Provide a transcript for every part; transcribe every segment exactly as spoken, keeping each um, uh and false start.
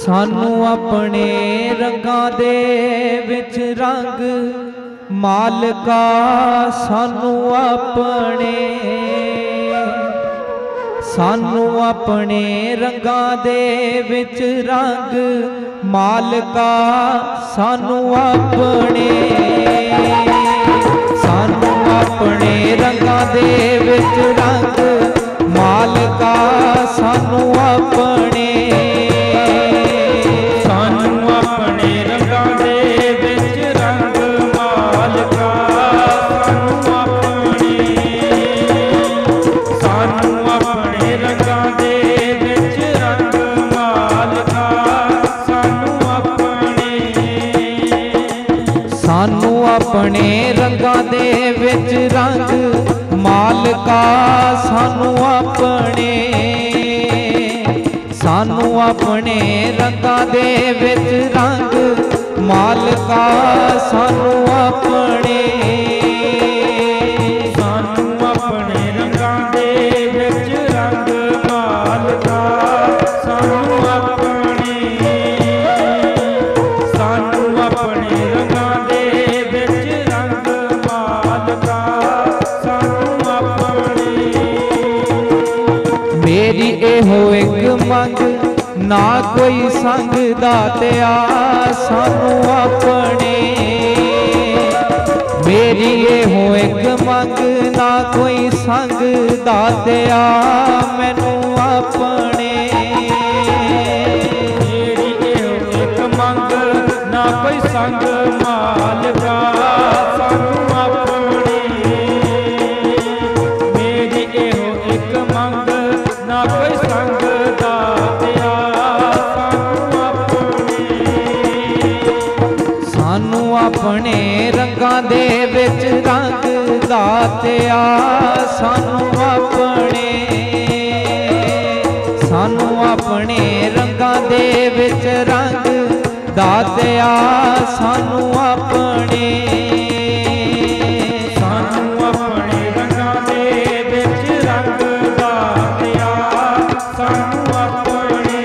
सानू अपने रंगां दे विच रंग मालका, सानू अपने सानू अपने रंगां दे विच रंग मालका, सानू अपने सानू अपने रंगां दे विच रंग मालका, सानू अपने सानू अपने रंगां दे विच रंग मालका, सानू अपने सानू अपने रंगां दे विच रंग मालका, सानू अपने सानू अपने रंगां दे विच रंग मालका, सानू अपने सानू अपने रंगां दे विच रंग मालका, सानू अपने। मेरी एहो एक मंग ना कोई संग दातिया, सानू अपने मेरी एहो एक मंग ना कोई संग दातिया, मैनू अपने मेरी एहो एक मंग ना कोई संग मालका, सानू अपने मेरी एहो एक मंग ना कोई संग दातिया, सानू अपने सानू अपने रंगां दे विच रंग दातिया, सानू अपने सानू अपने रंगां दे विच रंग दातिया, सानू अपने सानू अपने रंगां दे विच रंग दातिया, सानू अपने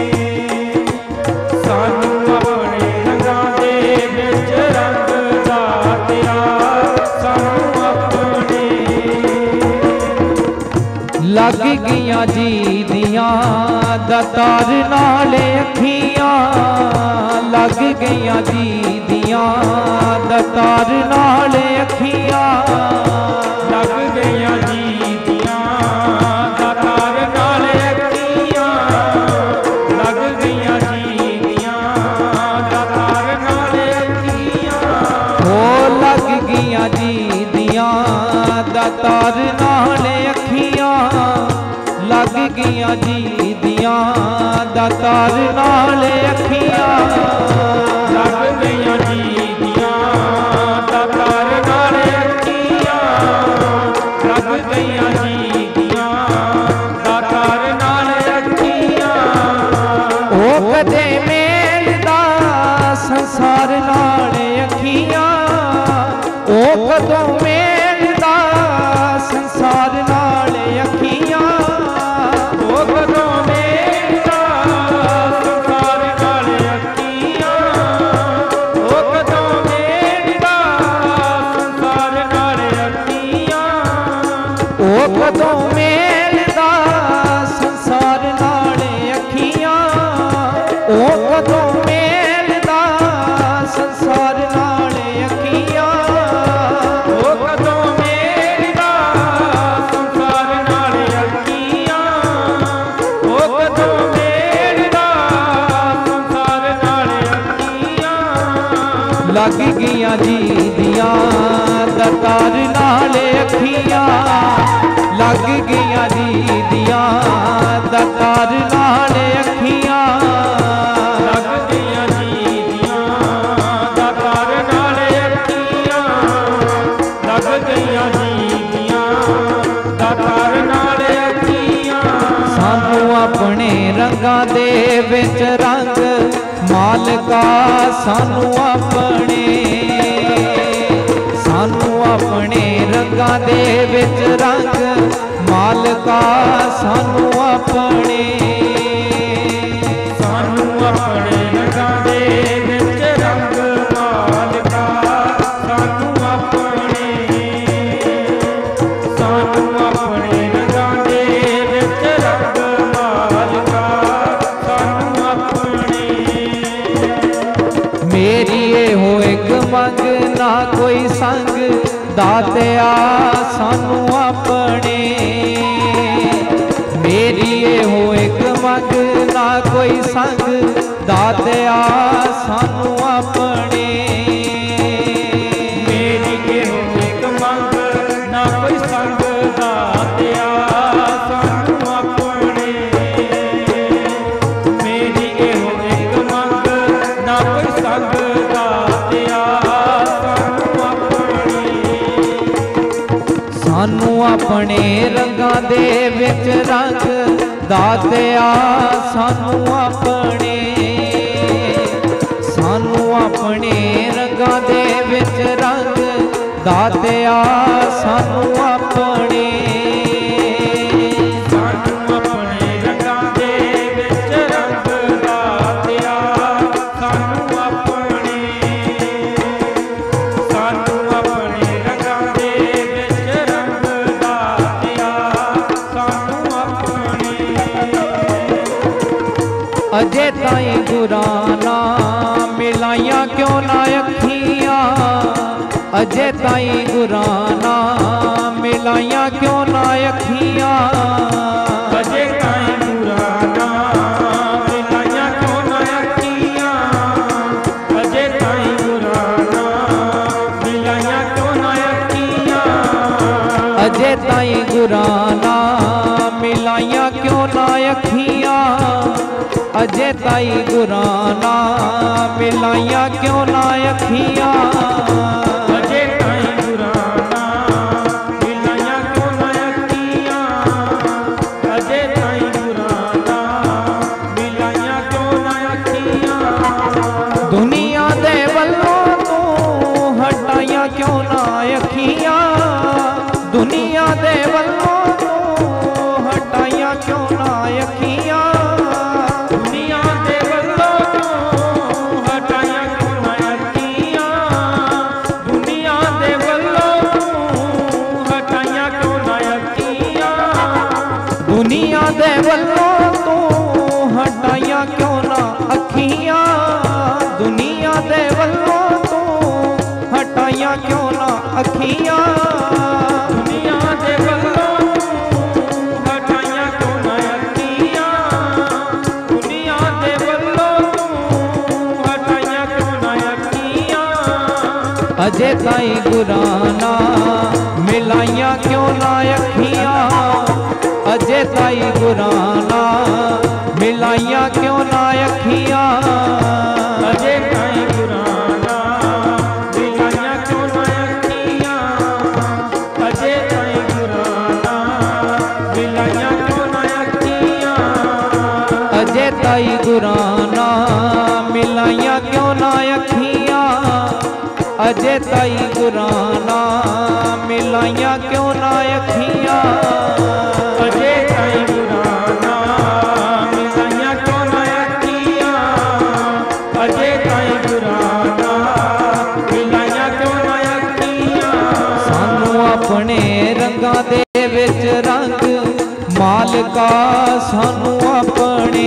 सानू अपने रंगां दे विच रंग दातिया, सानू अपने। लग गईयां जी दियां दातार नाल अखियां, लग गईयां जी दियां दातार नाल अखियां, लग गईयां जी दियां दातार नाल अखियां, लग गईयां जी दियां दातार नाल अखियां, हो लग गईयां जी दियां दातार नाल अखियां, लग गईयां जी दियां दातार नाल अखियां, लग गईयां जी दियां दातार नाल अखियां, लग गईयां जी दियां दातार नाल अखियां। ओ कदे मेलदा संसार नाल अखियां, ओ कदों मेलदा संसार नाल अखियां, ओ कदों मेलदा संसार नाल अखियां, ओ कदों मेलदा संसार नाल अखियां, ओ कदों मेलदा संसार नाल अखियां, ओ कदों मेलदा संसार नाल अखियां, ओ कदों मेलदा संसार नाल अखियां, ओ कदों मेलदा संसार नाल अखियां। लग गईयां जी दियां दातार नाल अखियां, लग गईयां जी दियां दातार नाल अखियां, लग गईयां जी दियां दातार नाल अखियां, लग गईयां जी दियां दातार नाल अखियां। सानू अपने रंगां दे विच रंग मालका, सानू अपने सानू अपने रंगां दे विच रंग मालका, सानू अपने सानू ਆਪਣੇ ਰੰਗਾਂ ਦੇ ਵਿੱਚ ਰੰਗ ਮਾਲਕਾ ਸਾਨੂੰ ਆਪਣੇ ਸਾਨੂੰ ਆਪਣੇ ਰੰਗਾਂ ਦੇ ਵਿੱਚ ਰੰਗ ਮਾਲਕਾ ਸਾਨੂੰ ਆਪਣੇ। मेरी ये हो एक मंग ना कोई संग दातिया सानू अपने। मेरी ये हो एक मंग ना कोई संग दातिया सानू अपने। मेरी ये हो एक मंग ना कोई संग दातिया सानू अपने। मेरी ये हो एक मंग ना कोई संग दातिया सानू अपने। सानू अपने रंगां दे विच रंग दातिया सानू अपने। सानू अपने रंगां दे विच रंग दातिया सानू अपने। सानू अपने रंगां दे विच रंग दातिया सानू अपने। सानू अपने रंगां दे विच रंग दातिया सानू अपने। अजे ताईं गुराना मिलाइया क्यों ना अखियां। अजे ताईं गुराना मिलाइया क्यों ना अखियां। अजे ताईं गुराना मिलाइया क्यों ना अखियां। अजे ताईं गुराना मिलाइया क्यों ना अखियां। अजे ताईं गुराना मिलाइया क्यों ना अखियां। अजे ताईं गुराना मिलाइया क्यों ना अखियां। अजे ताईं गुराना मिलाइया क्यों ना अखियां। अजे ताईं गुराना मिलाइया क्यों ना अखियां। दुनिया दे वल्लों तू हटाइया क्यों ना अखियां। दुनिया दे वल्लों तू हटाइया क्यों ना अखियां। दुनिया दे वल्लों तूं हटाइया क्यों ना अखियां। दुनिया दे वल्लों तूं हटाइया क्यों ना अखियां। दुनिया दे वल्लों तू हटाइया क्यों ना अखियां। दुनिया दे वल्लों तू हटाइया क्यों ना अखियां। दुनिया दे वल्लों तूं हटाइया क्यों ना अखियां। दुनिया दे वल्लों तूं हटाइया क्यों ना अखियां। अजे ताईं गुराना मिलाइया क्यों ना अखियां। अजे ताईं गुराना मिलाइया क्यों ना अखियां। अजे ताईं गुराना मिलाइया क्यों ना अखियां। अजे ताईं गुराना मिलाइया क्यों ना अखियां। अजे ताईं गुराना मिलाइया क्यों ना अखियां। अजे ताईं गुराना मिलाइया क्यों ना अखियां। अजे ताईं गुराना मिलाइया क्यों ना अखियां। अजे ताईं गुराना मिलाइया क्यों ना अखियां। सानू अपने रंगां दे विच रंग मालका सानू अपने।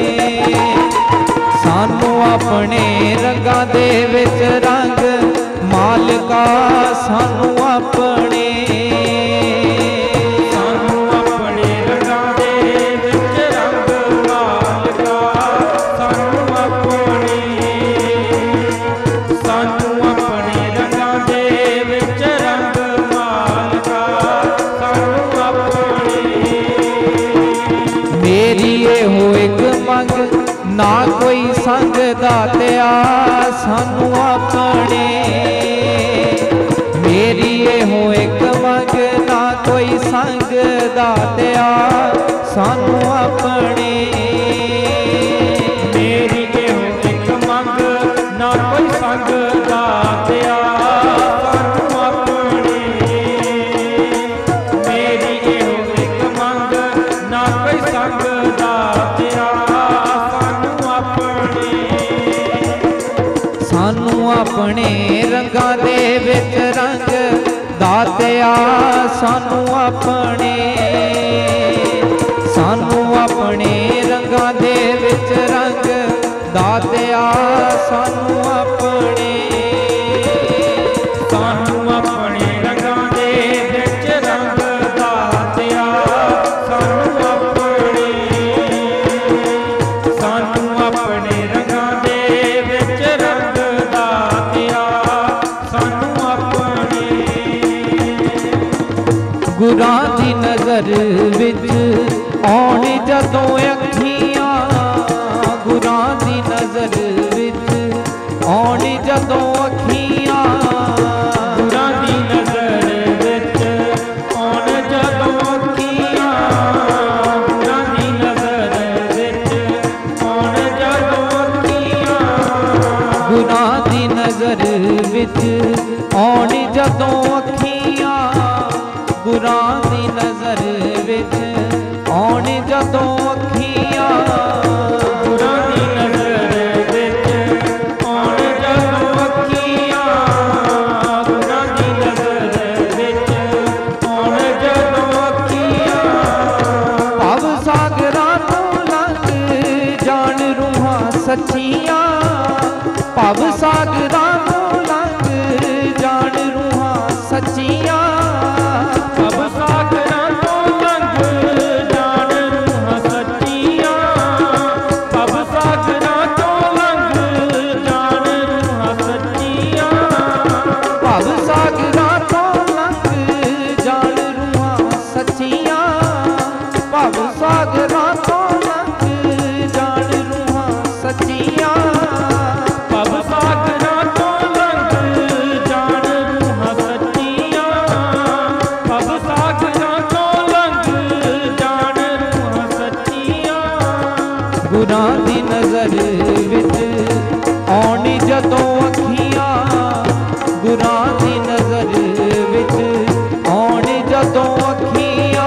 सानू अपने रंगां दे विच रंग मालका सानू अपने। सानू अपने रंगां दे विच रंग मालका सानू अपने। सानू अपने रंगां दे विच रंग मालका सानू अपने। मेरी ये हो एक मंग ना कोई संग दातिया सानू अपने। मेरी ये हो एक मंग ना कोई संग दातिया सानू अपने। मेरी ये हो एक मंग ना कोई संग दातिया सानू अपने। मेरी ये हो एक मंग ना कोई संग दातिया सानू अपने। अपने रंगां दे विच रंग दातिया सानू अपने सानू अपने रंगां दे विच रंग दातिया सानू अपने सानू अपने रंगां दे विच रंग दातिया सानू अपने सानू अपने रंगां दे विच रंग दातिया सानू अपने गुरां दी नज़र विच आउण जदों अखियां गुरां दी नज़र विच आउण जदों अखियां गुरां दी नज़र विच आउण जदों अखियां गुरां दी नज़र विच आउण जदों अखियां गुरां दी नज़र विच आउण जदों अखियां गुरां दी नज़र विच आउण जदों अखियां गुरां दी नज़र विच आउण जदों अखियां गुरां दी नज़र विच आउण जदों अखियां भव सागरां तों लंघ जाण रूहां सच्चियां भव सागरां तों लंघ जाण रूहां सच्चियां भव सागरां तों लंघ जाण रूहां सच्चियां भव सागरां तों लंघ जाण रूहां सच्चियां भव सागरां तों लंघ जाण रूहां सच्चियां भव सागरां तों लंघ जाण रूहां सच्चियां भव सागरां तों लंघ जाण रूहां सच्चियां भव सागरां तों लंघ जाण रूहां सच्चियां गुरां दी नज़र विच आउण जदों अखियां गुरां दी नज़र विच आउण जदों अखियां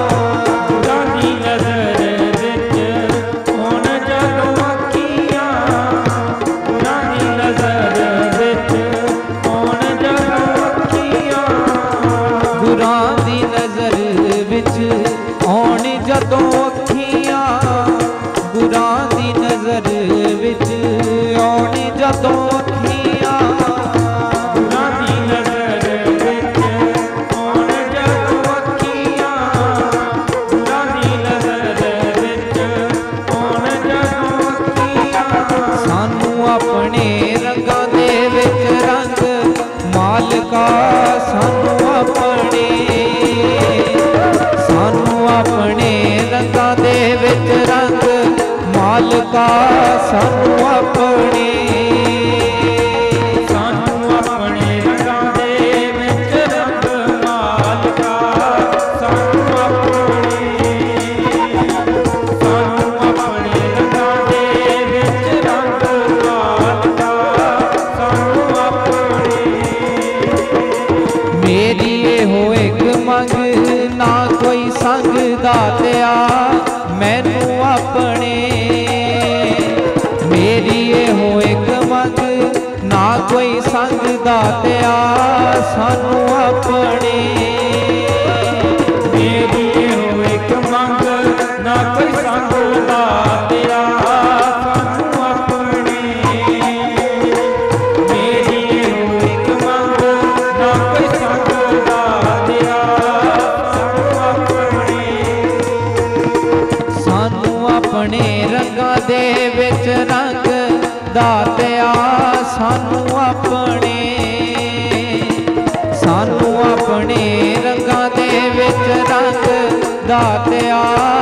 गुरां दी नज़र विच आउण जदों अखियां गुरां दी नज़र विच आउण जदों अखियां गुरां दी नज़र विच आउण जदों अखियां गुरां दी नज़र विच आउण जदों अखियां गुरां दी नज़र विच आउण जदों अखियां गुरां दी नज़र विच आउण जदों अखियां सानू अपने रंगां दे विच रंग मालका सानू अपने सानू अपने रंगां दे विच रंग मालका सानू अपने सानू अपने रंगां दे विच रंग मालका सानू अपने सानू अपने रंगां दे विच रंग मालका सानू अपने मेरी एहो एक मंग ना कोई संग दातिया मैनू अपने मेरी एहो एक मंग ना कोई संग दातिया सानू अपने मेरी एहो एक मंग ना कोई संग दातिया सानू अपने मेरी एहो एक मंग ना कोई संग दातिया सानू अपने सानू अपने रंगां दे विच रंग दातिया सानू अपने सानू अपने रंगां दे विच रंग दातिया